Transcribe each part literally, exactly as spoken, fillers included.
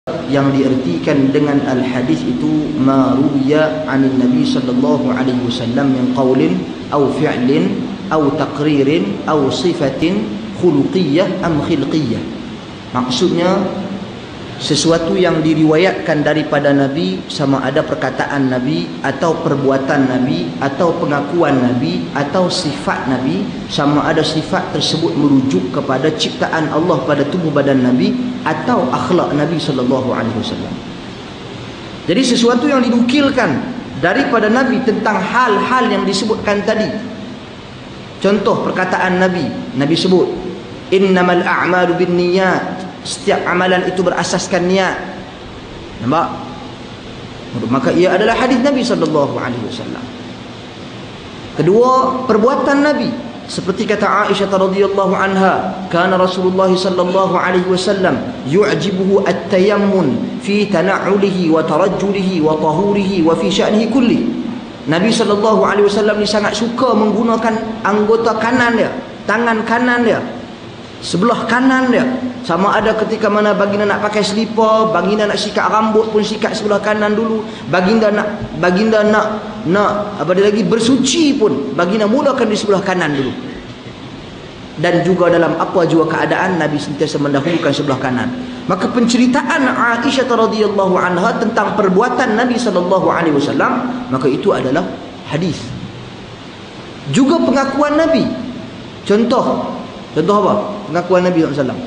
yang diertikan dengan al-hadis itu ma ruwiya 'anil nabi sallallahu alaihi wasallam min qaulin aw fi'lin aw taqririn aw sifatin khuluqiyyah am khilqiyyah. Maksudnya sesuatu yang diriwayatkan daripada Nabi, sama ada perkataan Nabi atau perbuatan Nabi atau pengakuan Nabi atau sifat Nabi, sama ada sifat tersebut merujuk kepada ciptaan Allah pada tubuh badan Nabi atau akhlak Nabi sallallahu alaihi wasallam. Jadi sesuatu yang dinukilkan daripada Nabi tentang hal-hal yang disebutkan tadi. Contoh perkataan Nabi, Nabi sebut innamal a'malu binniyat, setiap amalan itu berasaskan niat. Nampak? Maka ia adalah hadis Nabi sallallahu alaihi wasallam. Kedua, perbuatan Nabi. Seperti kata Aisyah radhiyallahu anha, kana Rasulullah sallallahu alaihi wasallam yu'jibuhu at-tayammun fi tana'ulihi wa tarajjulihi wa tahurihi wa fi sya'nihi kulli. Nabi sallallahu alaihi wasallam ni sangat suka menggunakan anggota kanan dia, tangan kanan dia, sebelah kanan dia. Sama ada ketika mana baginda nak pakai selipar, baginda nak sikat rambut pun sikat sebelah kanan dulu. Baginda nak baginda nak nak apa dia lagi bersuci pun baginda mulakan di sebelah kanan dulu. Dan juga dalam apa jua keadaan Nabi sentiasa mendahulukan sebelah kanan. Maka penceritaan Aisyah radhiyallahu anha tentang perbuatan Nabi sallallahu alaihi wasallam, maka itu adalah hadis. Juga pengakuan Nabi. Contoh Contoh apa? Pengakuan Nabi sallallahu alaihi wasallam.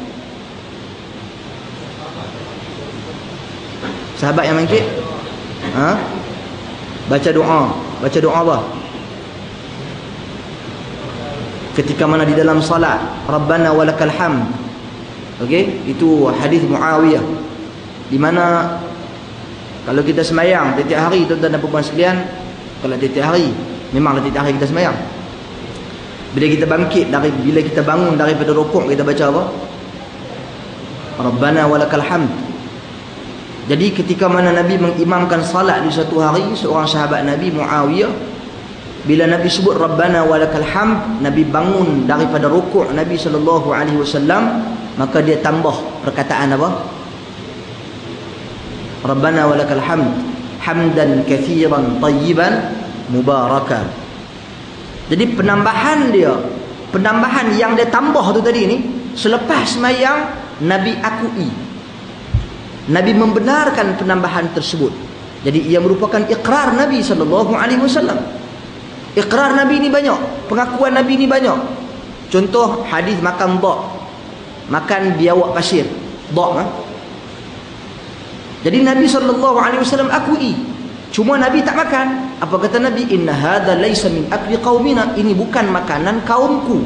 Sahabat yang mangkit, ha? Baca doa. Baca doa apa? Ketika mana di dalam salat, Rabbana walakal hamd. Okey, itu hadis Muawiyah. Di mana kalau kita semayang tiap hari, tuan-tuan dan puan sekalian, kalau tiap hari, memanglah tiap hari kita semayang. Bila kita bangkit dari bila kita bangun daripada rukuk, kita baca apa? Rabbana walakal hamd. Jadi ketika mana Nabi mengimamkan salat di satu hari, seorang sahabat Nabi Muawiyah, bila Nabi sebut Rabbana walakal hamd, Nabi bangun daripada rukuk Nabi sallallahu alaihi wasallam, maka dia tambah perkataan apa? Rabbana walakal hamd hamdan katsiran tayyiban mubarakan. Jadi penambahan dia, penambahan yang dia tambah tu tadi ni, selepas semayang Nabi akui, Nabi membenarkan penambahan tersebut. Jadi ia merupakan ikrar Nabi sallallahu alaihi wasallam. Ikrar Nabi ni banyak, pengakuan Nabi ni banyak. Contoh hadis makan dak, makan biawak pasir, dak ha? Jadi Nabi sallallahu alaihi wasallam akui, cuma Nabi tak makan. Apa kata Nabi? Inna hadza laisa min akli qaumina, ini bukan makanan kaumku.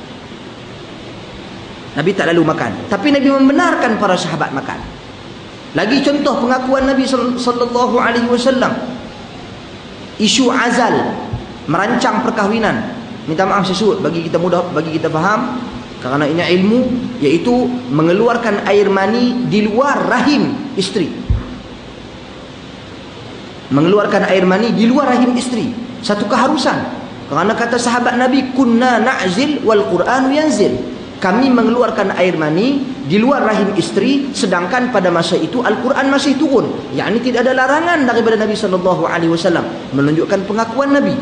Nabi tak lalu makan, tapi Nabi membenarkan para sahabat makan. Lagi contoh pengakuan Nabi sallallahu alaihi wasallam, isu azal, merancang perkahwinan. Minta maaf saya sebut bagi kita mudah, bagi kita faham, kerana ini ilmu, iaitu mengeluarkan air mani di luar rahim isteri. Mengeluarkan air mani di luar rahim isteri, satu keharusan. Kerana kata sahabat Nabi, kunna na'zil wal Qur'an yanzil. Kami mengeluarkan air mani di luar rahim isteri, sedangkan pada masa itu Al-Quran masih turun. Yakni tidak ada larangan daripada Nabi sallallahu alaihi wasallam, menunjukkan pengakuan Nabi.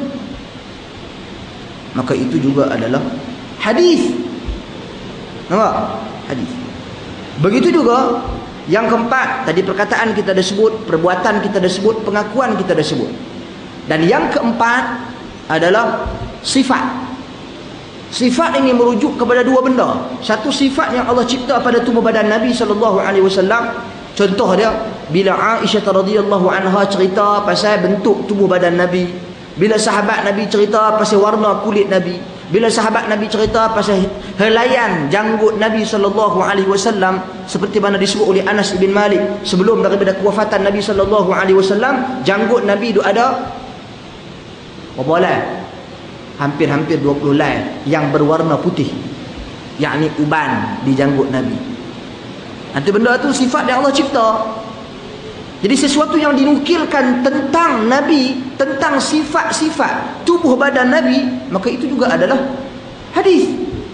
Maka itu juga adalah hadis. Nampak? Hadis. Begitu juga yang keempat, tadi perkataan kita dah sebut, perbuatan kita dah sebut, pengakuan kita dah sebut. Dan yang keempat adalah sifat. Sifat ini merujuk kepada dua benda. Satu, sifat yang Allah cipta pada tubuh badan Nabi sallallahu alaihi wasallam. Contoh dia, bila Aisyah radhiyallahu anha cerita pasal bentuk tubuh badan Nabi, bila sahabat Nabi cerita pasal warna kulit Nabi, bila sahabat Nabi cerita pasal helaian janggut Nabi sallallahu alaihi wasallam, seperti mana disebut oleh Anas bin Malik, sebelum daripada kewafatan Nabi sallallahu alaihi wasallam, janggut Nabi itu ada berapa helai? Hampir-hampir dua puluh helai yang berwarna putih, yakni uban di janggut Nabi. Nanti benda tu sifat yang Allah cipta. Jadi sesuatu yang dinukilkan tentang Nabi, tentang sifat-sifat tubuh badan Nabi, maka itu juga adalah hadis.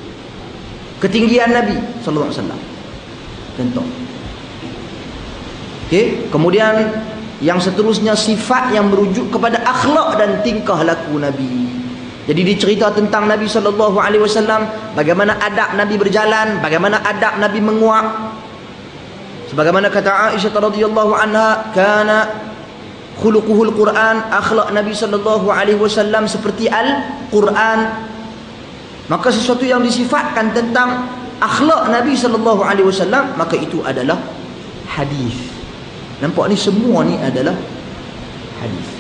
Ketinggian Nabi sallallahu alaihi wasallam. Contoh. Okey, kemudian yang seterusnya sifat yang merujuk kepada akhlak dan tingkah laku Nabi. Jadi dicerita tentang Nabi sallallahu alaihi wasallam, bagaimana adab Nabi berjalan, bagaimana adab Nabi menguak. Sebagaimana kata Aisyah radhiyallahu anha, kana khuluquhul Quran, akhlak Nabi sallallahu alaihi wasallam seperti Al-Quran. Maka sesuatu yang disifatkan tentang akhlak Nabi sallallahu alaihi wasallam, maka itu adalah hadis. Nampak ni semua ni adalah hadis.